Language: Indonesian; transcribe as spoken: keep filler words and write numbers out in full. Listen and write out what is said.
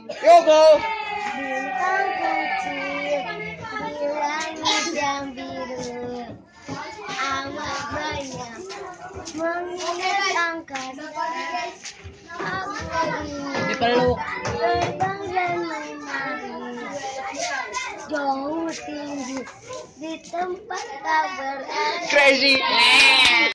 Yoko. Bintang kecil di langit yang biru, amat banyak mengingat angkasa. Aku ingin Dipeluk. terbang dan menari jauh tinggi di tempat tak berada. Crazy.